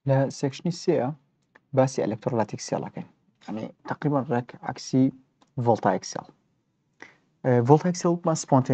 لا سكشنی سێە باسی ئەلکترۆلاتیک سێڵەکەین يعني تقریبا ڕێک عکسی ڤۆلتایک سێڵ ڤۆلتایک سێڵ وەکمان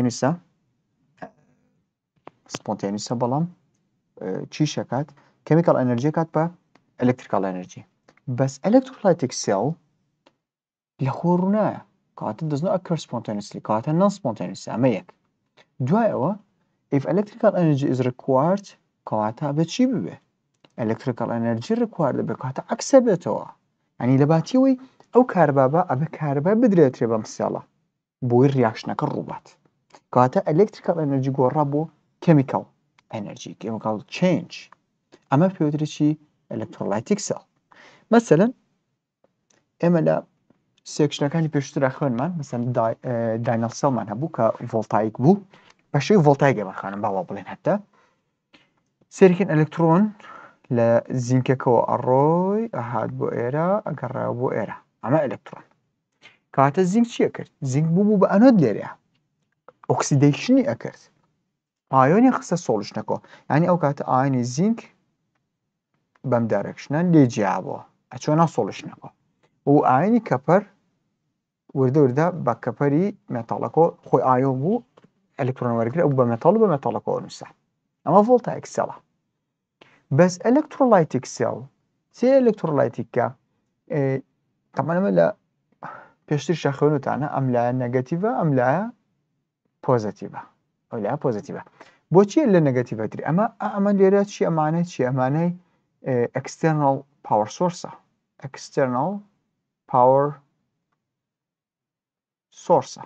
سپۆنتێنیسە بەڵام چی شەکات کەمیکەڵ ئەنەرژی کات بە ئەلکتریکال ئەنەرژی بەس ئەلکترۆلایتیک سێڵ لە خۆ ڕوونایە کاتە does not occur spontaneously کاتە non spontaneous ئەمە یەک دوای ئەوە if electrical energy is required کاتە بە چی ببێ electrical energy required بێ کاتە عکسە بێتەوە ینی لە باتیەوەی ئەو کاربابە ئەبێ کاربا بدرێتێ بەم سێڵە بۆی ریاکشنەکە ڕووبات کاتە electrical energy گۆڕا بۆ chemical energy chemical change ئەمە پێوتری چی electrolytic cell مثلا ئێمە لە سێکشنەکانی پێشترا خوێنمان مثلا داینەل سەڵمان هەبوو کە ڤۆلتایک بوو بەشەی ڤۆلتایک ئێمەخانم باوا بڵێن هەتە سێرکن ئەلکترۆن لە زینکەکەەوە ئەڕۆی ئەهات بۆ ئێرە ئەگەڕایەوە بۆ ئێرە ئەمە ئەلکترۆن کاتە زینک چیە کرد زینک بوو بە ئەنۆد لێرەیە ئۆکسیدەیشنی ئەکرد ئایۆنی خستە سۆڵشنەکەەوە ینی ئەو کاتە ئاینی زینک بەم دارەکشنە لێ جیابەوە ئەچۆنا سۆڵشنەکە و ئاینی کەپەر وردە بە کەپەری مێتاڵەکە خۆی ئایۆ بوو ئەلکترۆن وەرگر ئەو بە مێتاڵ بە مێتاڵەکەەوە نووسە ئەمە ڤۆلتایک سێڵە بەس ئەلکترۆلایتیک سێڵ چێ ئەلکترۆلایتیکە تەمەنەمە لە پێشتر شەخێنوتانە ئەم لایە نەگەتیڤە ئەم لایە پۆزەتیڤە ئەو لایە پۆزەتیڤە بۆچی لە نەگەتیڤەتری ئەمە لێرە چی ئەمانەی چی ئەمانەی external power source external power source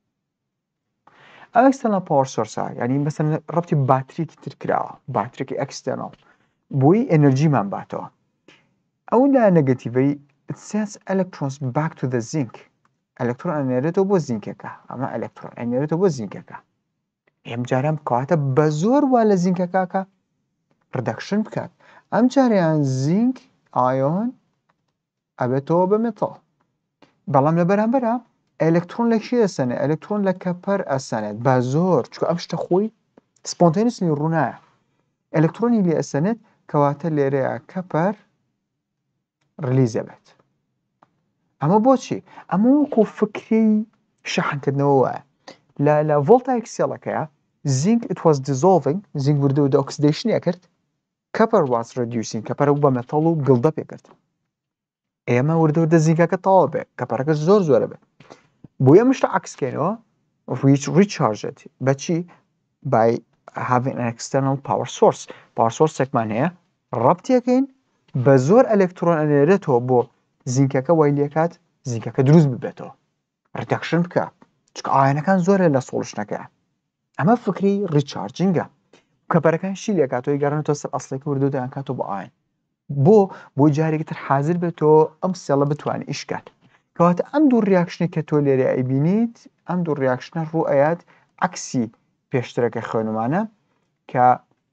ئەو external power source ینی مەسەلەن ڕەبتی باتریکی تر کراوە باتریکی external بۆی ئەنەرژیمان باتەوە ئەو لایە نەگەتیڤەی it sends electrons back to the zinc ئەلکترۆن ئەنێرێتەوە بۆ زینکەکە ئەمە ئەلکترۆن ئەنێرێتەوە بۆ زینکەکە ئێم جارم کاتە بە زۆر وا لە زینکەکەکە ڕدەکشن بکات ئەم جاریان زینک ئایۆن ئەبێتەوە بە مێتاڵ بەڵام لە بەرامبەرە ئەلکترۆن لە کی ئەسەنێ ئەلکترۆن لە کەپەر ئەسەنێت بە زۆر چکە ئەم شتە خۆی سپۆنتێنیسلی ڕوونایە ئەلکترۆنی لێ ئەسەنێت کەواتە لێرەیە کەپەر ڕلیزە بێت ئەمە بۆچی ئەمە وەکو فکری شەحنکردنەوە وایە لە ڤۆلتایک سێڵەکەیە زینک it was dissolving زینک وردە و ئۆکسیدەیشنی ئەکرد کەپەر was reducing کەپەرە بە مێتاڵ و گڵدە پێکرد ئێمە وردە زینکەکە تەواو بێ کەپەرەکە زۆر زۆرە بێت بۆ ئەم شتە عکسکەینەوە recharge بەچی by having an external power sourceێکمان هەیە ڕەبتیەکەین بە زۆر ئەلکترۆن ئەنێرێتەوە بۆ زینکەکە وای لێکات زینکەکە دروست ببێتەوە ڕدەکشن بکە چکە ئاینەکان زۆرە لە سۆڵشنەکە ئەمە فکری ریچارجینگە کەپەرەکان شی لێکاتەوەی گەڕێنێتەوە سەر ئەسڵێکی وردەدایان کاتەوە بۆ ئاین بۆ جارێکی تر حازر بێتەوە ئەم سێڵە بتوانێت ئیشکات کەواتە ئەم دوو ریاکشنێک کە تۆ لێرە ئەیبینیت ئەم دوو ریاکشنە ڕوو ئەیات عکسی پێشترەکە خوێنمانە کە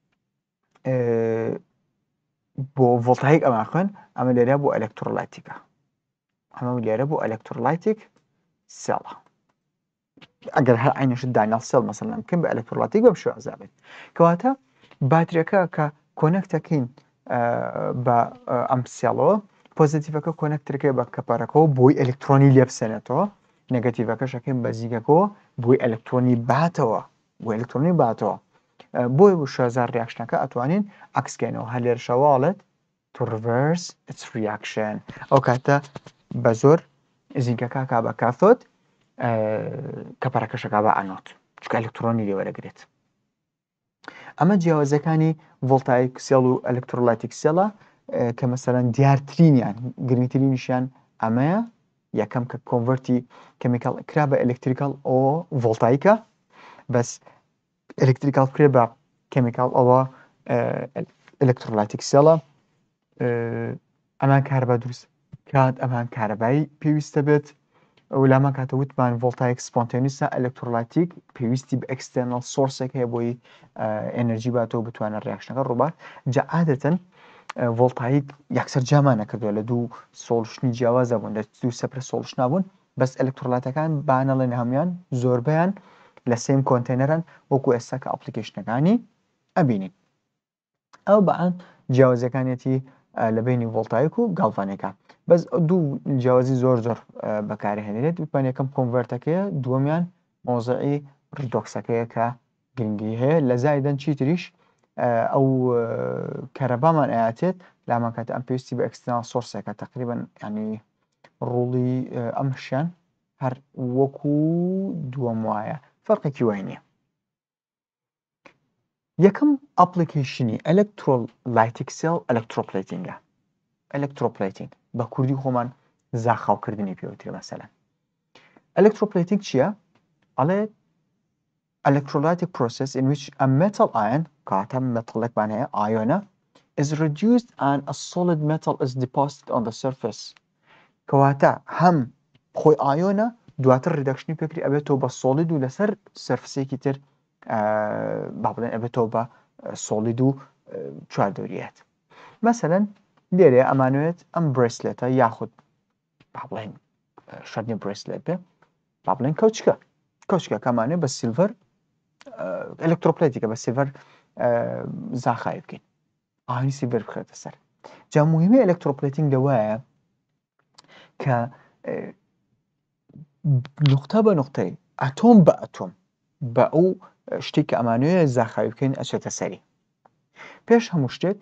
بۆ ڤۆلتایک ئەمان خوێن ئەمە لێرە بۆ ئەلکترۆلایتیکە ئەمە لێرە بۆ ئەلکترۆلایتیک سێڵە ئەگەر هەر عینەشت داینەڵ سێڵ مەسەڵەن بکەین بە ئەلکترۆلایتیک بەم شێوازە بێت کەواتە باتریەکە کە کۆنەکتەکەین بە ئەم سێڵەوە پۆزیتیڤەکە کۆنەکتەکەی بە کەپەرەکەەوە بۆی ئەلکترۆنی لێ بسێنێتەوە نەگەتیڤەکەشەکەین بە زیگەکەەوە بۆی ئەلکترۆنی باتەوە بۆی شازار ریاکشنەکە ئەتوانین عکسکەینەوە هەر لێرە شەواڵێت to reverse its reaction ئەو کاتە بە زۆر زینکەکە کا بە کاثۆد کەپەرەکەشەکە بە ئانۆد چکە ئەلکترۆنی لێوەرەگرێت ئەمە جیاوازەکانی ڤۆلتایک سێڵ و ئەلکترۆلایتیک سێڵە کە مەسەلەن دیارترینیان گرنگترینیشیان ئەمەیە یەکەم کە کۆڤەرتی کەمیکال کرا بە ئەلکتریکال ئەوە ڤۆلتایکە بەس ئەلکتریکال کرێ بە کەمیکال ئەوە ئەلکترۆلایتیک سێڵە ئەمان کارەبا دروست کات ئەمان کارەبایی پێویستە بێت ولامان کاتە وتمان ڤۆلتایک سپۆنتێنیسە ئەلکترۆلایتیک پێویستی بە ئەکستێرنەڵ سۆرسێک هەیە بۆی ئەنەرژی باتەوە بتوانە ڕیاکشنەکە ڕووبات جا عادەتەن ڤۆلتایک یەکسەر جامان نەکردووە لە دوو سۆڵشنی جیاوازە بوون لە دوو سەپرە سۆڵشنا بوون بەس ئەلکترۆلایتەکان بانەڵێن هەمویان زۆربیان لە سێم کۆنتێنەرن وەکو ئێستا کە ئەپلیکیشنەکانی ئەبینین ئەو بەعام جیاوازەکانێتی لە بینی ڤۆڵتایک و گاڵڤانێکە بەس دوو جیاوازی زۆر بەکارهێنرێت وتمان یەکەم کۆنڤەرتەکەیە دووەمیان مۆزەعی ریدۆکسەکەیە کە گرنگی هەیە لە زایدەن چی تریش ئەو کەرەبامان ئاەتێت لامان کاتە ئەم پێویستی بە ئەکسترنال سۆرسێکە تقریبن ینی ڕوڵی ئەم شیان هەر وەکو دووەم وایە فەرقێکی وای نییە یەکەم ئەپلیکیشنی ئەلکترۆلایتیک سێڵ ئەلکترۆپلێتینگە ئەلکترۆپلێتینگ بە کوردی خۆمان زاخاوکردنی پێوترێ مەسەلەن ئەلکترۆپلێتینگ چییە؟ ئەڵێ electrolytic process in which a metal ion کاتە مەتەڵێکمان هەیە ئایۆنە is reduced and a solid metal is deposited on the surface کەواتە هەم خۆی ئایۆنە دواتر ریدەکشنی پێکری ئەبێتەوە بە سۆلید و لەسەر سەرفسێکی تر با بڵێن ئەبێتەوە بە سۆلید و چواردۆریات مەسەلەن لێرێ ئەمانوێت ئەم برسلێتە یاخود با بڵێن شەرنی برسلێت بێ با بڵێن کەوچکە کەمانێت بە سیلڤەر ئەلکترۆپلێتیکە بە سیلڤەر زاخای بکەین ئاهنی سیلڤەر بخێتە سەر جا موهیمەی ئەلکترۆپلێتینگ لەوایە کە نقطە بە نقطەی ئەتۆم بە ئەتۆم بە ئەو شتێک کە ئەمانوێت زاخاوی بکەین ئەچێتە سەری پێش هەموو شتێک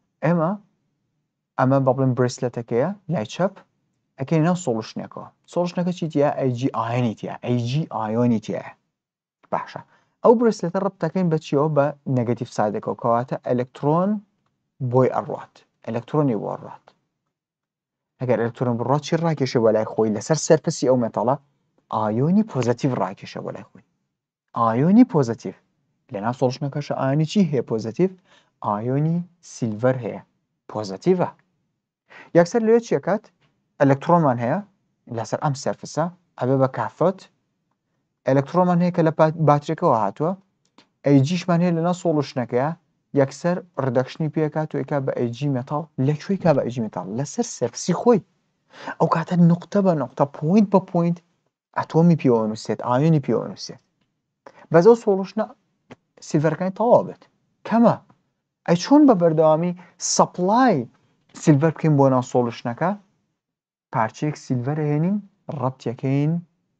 ئەمە بە بڵێن برسلێتەکەیە لای چەپ ئەکەی ناو سۆڵشنێکەوە سۆڵشنەکە چی تیە ئەیجی ئایۆنی تیە ئەیجی ئایۆنی تیە باشە ئەو برسلێتە ڕەبتەکەین بە چیەوە بە نەگەتیڤ سایدەکەەوە کەواتە ئەلکترۆن بۆی ئەڕات ئەلکترۆنی بۆ ڕات ئەگەر ئەلکترۆن بڕات چی ڕاکێشە بە لای خۆی لەسەر سەرفەسی ئەو مێتەڵە ئایۆنی پۆزەتیڤ ڕاکێشە بە لای خۆی ئایۆنی پۆزەتیڤ لەناو سۆڵشنەکەشە ئایۆنی چی هەیە پۆزەتیڤ ئایۆنی سیلڤەر هەیە پۆزەتیڤە یەکسەر لەوێ چیەکات ئەلکترۆنمان هەیە لەسەر ئەم سەرفسە ئەبێ بە کافۆت ئەلکترۆنمان هەیە کە لە باتریەکەەوە هاتووە ئەیجیشمان هەیە لەناو سۆڵشنەکەیە یەکسەر ڕدەکشنی پێکات و ئێکا بە ئەیجی مێتاڵ لەکوێی کا بە ئەیجی مێتاڵ لەسەر سەرفسی خۆی ئەو کاتە نقطە بە نقطە پوینت بە پوینت ئەتۆمی پێوە نووسێت ئایۆنی پێوە نووسێت بەزەو سۆڵشنە سیلڤەرەکانی تەواو بێت کەمە ئەی چۆن بە بەردەوامی سەپلای سیلڤەر بکەین بۆ ناو سۆڵشنەکە پارچەیەک سیلڤەر هێنین ڕەبتیەکەین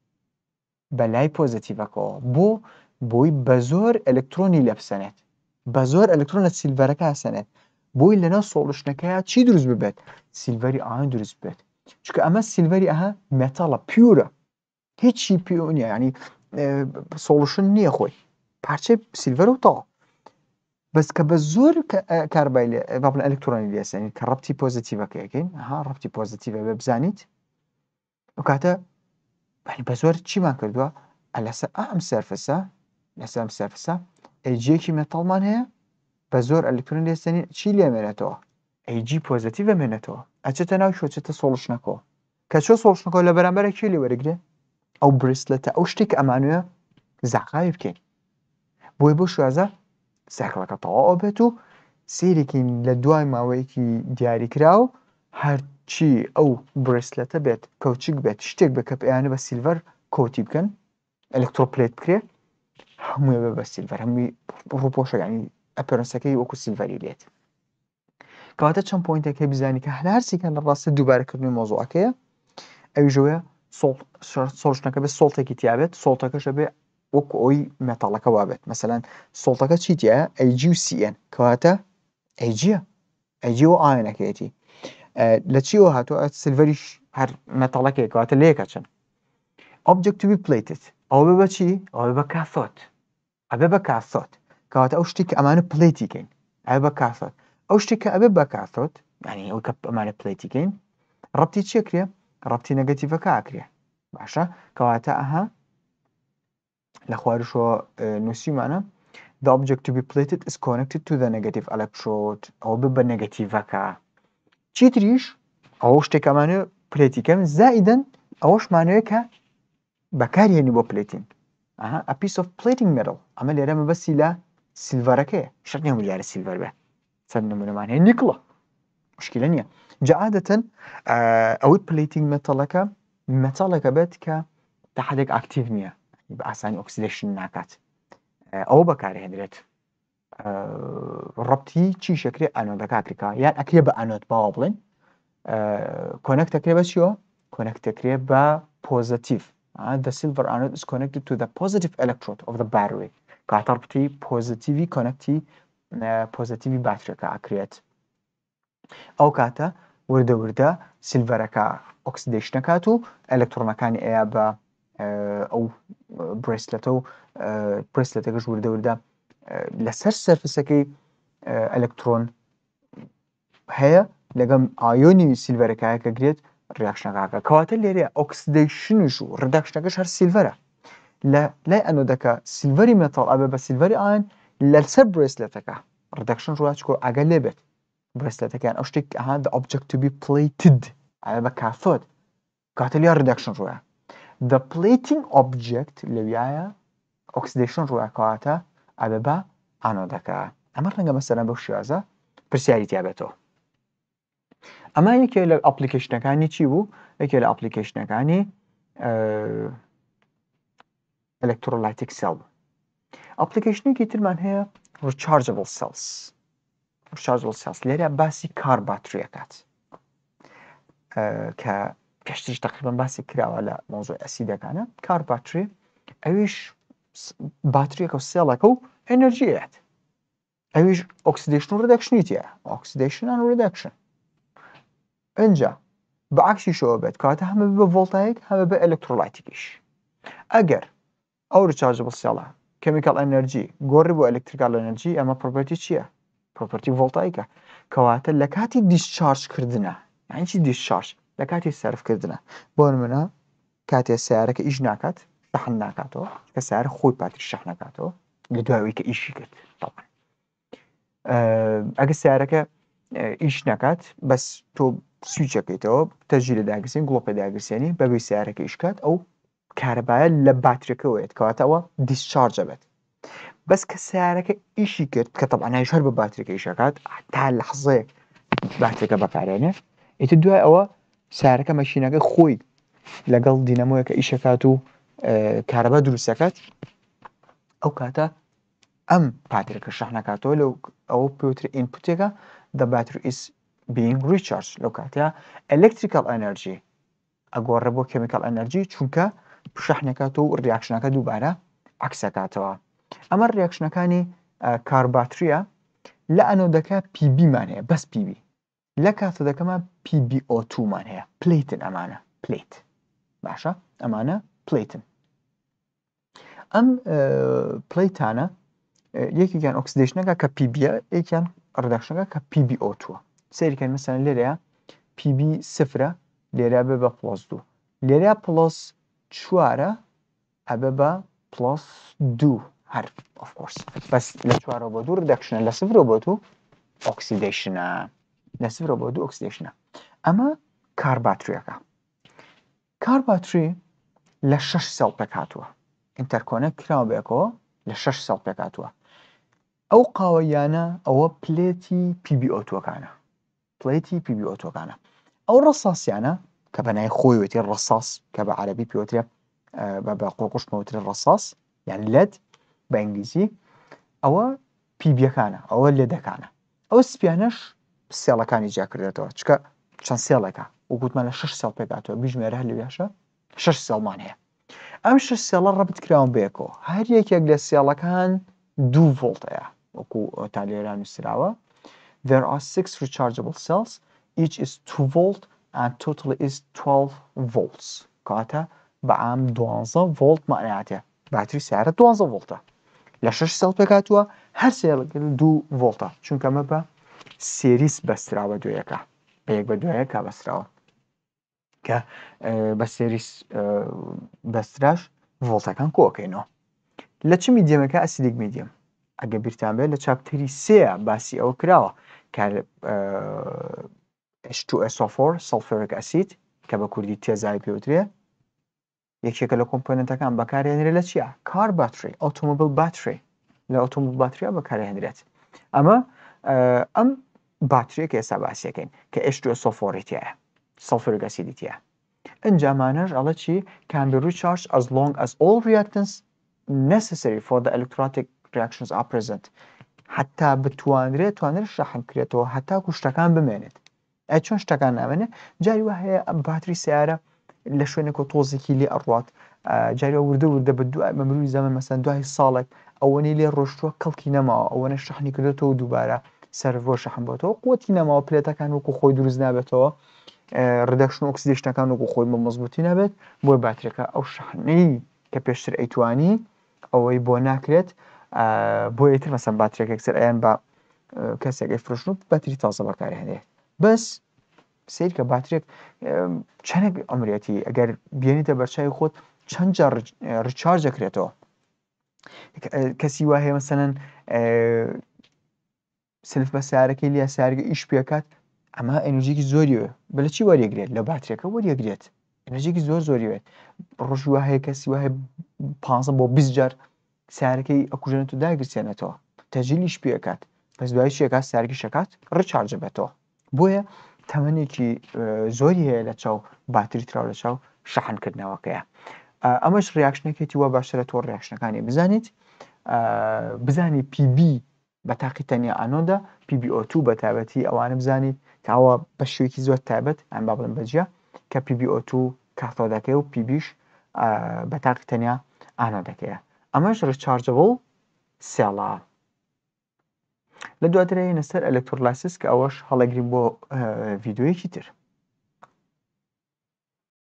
بەلای پۆزەتیڤەکەەوە بۆی بە زۆر ئەلکترۆنی لەپسەنێت بە زۆر ئەلکترۆن لە سیلڤەرەکە هەسەنێت بۆی لەناو سۆڵشنەکەیە چی دروست ببێت سیلڤەری ئایۆن دروست بێت چونکە ئەمە سیلڤەری ئەها مێتاڵە پیورە هیچی پێ نییە ینی سۆڵشن نییە خۆی پارچەی سیلڤەر و تەواو بەس کە بە زۆر کاربای با بڵێن ئەلکترۆنی لێسەنین کە ڕەبتی پۆزەتیڤەکەیەکەین ڕەبتی پۆزەتیڤە بێ بزانیت ئەو کاتە بە زۆر چیمان کردووە لەسەر ئەم سەرفسە لەسەر ئەم سەرفسە ئەیجیەکی مێتاڵمان هەیە بە زۆر ئەلکترۆن لێسەنین چی لێمێنێتەوە ئەیجی پۆزەتیڤە مێنێتەوە ئەچێتە ناو شۆچێتە سۆڵشنەکەەوە کە چۆ سۆڵشنەکەەوە لە بەرامبەرێکی لێ وەرەگرێ ئەو برسلێتە ئەو شتێک ئەمانوێ زاقاوی بکەین بۆی بۆ شوازە سایکڵەکە تەواو بێت و سیرێکین لە دوای ماوەیەکی دیاریکرا و هەرچی ئەو برسلێتە بێت کەوچک بێت شتێک بە کە پێیانە بە سیلڤەر کۆتی بکەن ئەلکترۆپلێت بکرێت هەمووی بە سیلڤەر هەمووی ڕووپۆشە ینی ئەپەرەنسەکەی وەکو سیلڤەری بێت کەواتە چەند پۆینتێکی بزانی کە هەرسێکە لە ڕاستە دووبارەکردنی مۆزوعەکەیە ئەویژەوەیە سۆڵشنەکە بێت سۆڵتێکی تیابێت سۆڵتەکەشە بێ وەکو ئەوی مێتاڵەکە وابێت مەسەلەن سۆڵتەکە چیتیە ئەیجی و CN کەواتە ئەیجیە ئەیجیەوە ئایۆنەکەیەتی لە چیەوە هاتووە سیلڤەریش هەر مێتاڵەکەی کەواتە لەیەکە چەند object to be plated ئەوە بە چی ئەوە بە کاثۆد ئەبێ بە کاثۆد کەواتە ئەو شتێک ئەمانە پلەیتیکەین ئەبێ بە کاثۆد ئەو شتێک کە ئەبێ بە کاثۆد یعنی ئەو کە ئەمانە پلەیتیکەین ڕەبتی چیەکرێ ڕەبتی نەگەتیڤەکە ئاکرێ باشە کەواتە ئەها لە خوارشەوە نووسیمانە the object to be plated is connected to the negative electrode ئەو بە نەگەتیڤەکە چیتریش ئەو شتێکەمانە پلێتیکەم زائیدەن ئەوەشمانوەیە کە بەکارهێنی بۆ پلێتین a piece of plating metal ئەمە لێرە مەبەستی لە سیلڤەرەکەیە شەرت نییە ملیارە سیلڤەر بێ چەند نمونەمان هەیە نیکڵە مشکلە نییە جا عادەتەن ئەوەی پلێتینگ مەتاڵێکە بێت کە تا حدێک ئاکتیڤ نییە بە ئاسانی ئۆکسیدیشن ناکات ئەوە بەکارهێنرێت ڕەبتی چی شەکرێ ئانۆدەکە کریکا یان ئەکرێ بە ئانۆت باوە بڵێن کۆنەکتەکرێ بە چیەوە کۆنەکتەکرێ بە پۆزتیف the silver anode is connected to the positive electrode of the battery کاتە ڕەبتی پۆزتیوی کۆنەکتی پۆزتیوی باتریەکە ئەکرێت ئەو کاتە وردە وردە سیلڤەرەکە ئۆکسیدیشنەکات و ئەلکترۆنەکانی ئەیە بە ئەو برسلەتە و برسلەتەکەش وردە وردە لەسەر سەرفسەکەی ئەلکترۆن هەیە لەگەم ئایۆنی سیلڤەرەکایە کە گرێت ڕیاکشنەکە کەواتە لێرە ئۆکسیدیشنش و ڕداکشنەکەش هەر سیلڤەرە لە لای ئەنۆدەکە سیلڤەری مێتاڵ ئەبێ بە سیلڤەری ئاین لەسەر برسلەتەکە ڕداکشن ڕواچکۆ ئەگەر لێبێت برسلەتەکان ئەو شتێک the object to be plated ئەبێ بە کاثۆد کاتە لیا ڕداکشن ڕووە the plating object لەویایە ئۆکسیدیشن ڕووە کەواتە ئەبێ بە ئانۆدەکە ئەمە ڕەنگە مەسەلەن بەو شێوازە پرسیاری تیابێتەوە ئەمە یەکێ لە ئەپلیکیشنەکانی چی بوو یەکێ لە ئەپلیکیشنەکانی ئەلکترۆلایتیک سێڵ بوو ئەپلیکیشنێکی ترمان هەیە rechargeable cells لێرە باسی کار باتریەکات کە پێشترش تقریبان باسی کراوە لە مۆزوع ئەسیدەکانە کار باتری ئەویش باتریەکە و سێڵەکە و ئەنەرژیات ئەویش ئۆکسیدیشن و ڕدەکشنیتیە ئۆکسیدیشن و ڕدەکشن ئەنجا بەعکسی شەوە بێت کاتە هەمە بە ڤۆڵتایک هەمە بە ئەلکترۆلایتیکیش ئەگەر ئەو ریچارجبل سێڵە کێمیکال ئەنەرژی گۆڕی بۆ ئەلکتریکال ئەنەرژی ئەمە پرۆپەرتی چییە پرۆپەرتی ڤۆڵتایکە کەواتە لە کاتی دیسچارجکردنە یعنی چی دیسچارج لە کاتی سەرفکردنە بۆ نمونە کاتێ سیارەکە ئیش ناکات شەحن ناکاتەوە کە سیارە خۆی پاتری شەحن ناکاتەوە لە دوایەوەی کە ئیشی کرد ئەگە سیارەکە ئیش ناکات بەس تۆ سویچەکەیتەوە تەژی لە داگرسێن گڵۆپە داگرسێنی بەبێ سیارەکە ئیشکات ئەو کارەبایە لە باتریەکەوەیەت کەواتەوە دیسچارجە بێت بەس کە سیارەکە ئیشی کرد کە تەبعەنایش هەر بە باتریەکە ئیشەکات تا لە حەزەیەک باتریەکە بەکارێنێ ئیتر دوای ئەوە سیارەکە مەشینەکە خۆی لەگەڵ دینەمۆیەکە ئیشەکات و کارەبا دروستەکات ئەو کاتە ئەم باتریەکە شەحنەکاتەوە لەو ئەوە پێوتری ئینپوتێکە the battery is being recharged لەو کاتەیە electrical energy ئەگۆڕێ بۆ chemical energy چونکە شەحنەکاتەوە و ڕیاکشنەکە دووبارە عکسەکاتەوە ئەمە ڕیاکشنەکانی کارباتریە لە ئەنۆدەکە PB مان هەیە بەس PB لە کاتۆدەکەمە PbO2 مان هەیە پلیتن ئەمانە پلیت باشە ئەمانە پلیتن ئەم پلیتانە یەکێکیان ئۆکسیدیشنەکە کە PBە یەکیان ڕداکشنەکە کە PbO2 سەیریکەن مەسەلەن لێرەیە PB سفرە لێرە بێ بە پلس 2 لێرە پلس 4 ئەبێ بە پلس 2 هەر of course بەس لە 4 بۆ 2 ڕداکشنە لە 0 بۆ 2 ئۆکسیدیشنە لە 0 بۆ 2 ئۆکسیدیشنە ئەمە کارباتریەکە کارباتری لە 6 سێڵ پێکاتوە ئینتەرکۆنێک کراوە بێکەوە لە 6 سێڵ پێکاتوە ئەو قاوەیانە ئەوە پلێتی PbO2کانە پلێتی PbO2کانە ئەو ڕەساسیانە کە بەنای خۆی وێتی ڕەساس کە بە عەرەبی پێوترێ بە قۆقشمەوترێ ڕەساس یان لێد بە ئینگلیزی ئەوە پیبیەکانە ئەوە لێدەکانە ئەو سپیانەش سێڵەکانی جیاکردێتەوە چکە چەند سێڵێکە وەگوتمان لە 6 سێڵ پێکاتەوە بیژمێرە هەر لەوێشە 6 سێڵمان هەیە ئەم 6 سێڵە ڕەبت کراون بێکەوە هەر یەکێک لە سێڵەکان 2 ڤۆڵتەیە وەکو تا لێرە نووسراوە there are 6 rechargeable cells each is 2 volt and total is 12 volts کاتە بەعام 12 ڤۆڵت مانایەتێ باتری سیارە 12 ڤۆڵتە لە 6 سێڵ پێکاتوە هەر سێڵێک 2 ڤۆڵتە چونکەمە بە سێریس بەستراوە دوێیەکە بە یەک بە دوایەکە بەستراوە کە بە سێریس بەستراش ڤۆڵتەکان کۆکەینەوە لە چ میدیەمەکە ئەسیدیک میدیەم ئەگە بیرتان بێت لە چاپتەری 3 باسی ئەوە کراوە کە H2SO4 سەڵفۆریک ئەسید کە بە کوردی تێزای پێوترێ یەکێکە لە کۆمپۆننتەکان بەکارهێنرێت لە چییە؟ کار باتری ئۆتۆمۆبیل باتری لە ئۆتۆمۆبیل باتریە بەکارهێنرێت ئەمە ئەم باتریەکە ئێستا باسیەکەین کە H2SO4 سەڵفۆریک ئەسیدیتیە ئەنجامانەش ئەڵە چی can be recharged as long as all reactants necessary for the electrolytic reactions are present حتا بتوانرێت شەحن کرێتەوە هەتاکو شتەکان بمێنێت. چۆن شتەکان نامێنێ جاری وا هەیە ئەم باتری سیارە لە شوێنێک تۆزێکی لێ ئەڕات جاری وردە بە دوای مەمروی زەمە مەسەن دوای ساڵێک ئەوەی لێ ڕۆشتووە کەڵکی نەماوە ئەوەنە شەحنی کردێتەوە دووبارە سەرڤۆ شەحن بۆتەوە قوتی نەماوە پلێتەکان وەکو خۆی دروست نابێتەوە ڕدەکشن ئۆکسیدیشنەکان وەکو خۆی بە مەزبوطی نابێت بۆی باترەکە ئەو شەحنەی کە پێشتر ئەیتوانی ئەوەی بۆ ناکرێت بۆ یتر مەسەن باترێکێک سەر ئەیان بە کەسێکی فرۆشن و بەتری تازە بەکاری هەنێ بەس سیر کە باترێک چەندێک ئەمرێتی ئەگەر بێنیتە بەرچای خۆت چەند جار ڕچارج دەکرێتەوە کەسی وا هەیە مەسەنەن سلف بە سیارەکەی لە سیارگە ئیش پێکات ئەمە ئەنرژیکی زۆریوە بەلە چی وەریەگرێت لە باترێکە وەریەگرێت ئەنرژیکی زۆریوێت ڕۆژی وا هەیە کەسی وایە 15 بۆ 20 جار سیارەکەی ئەکوژێنێت و داگرسێنێتەوە تەجلیش پێکات بەس دوای شێکات سیارکی شەکات ڕچارج بێتەوە بۆیە تەمەنێکی زۆری هەیە لە چاو باتری تراو لە چاو شەحنکردنەوەکەیە ئەمەش ڕیاکشنەکەێتی وە باشترە تۆ ڕیاکشنەکانی بزانیت بزانی PB بە تاقی تەنیا ئانۆدا PbO2 بە تایبەتی ئەوانە بزانیت کاوە بە شوێکی زۆر تایبەت ئەم با بڵم بەجیا کە PbO2 کاتۆدەکەی و PBش بە تاقی تەنیا ئانۆدەکەیە ئەمەش ڕچارجەبڵ سێڵە لە دواترەیە نەسەر ئەلکترۆلایسیس کە ئەوەش هەڵەگرین بۆ ڤیددیوەیەکی تر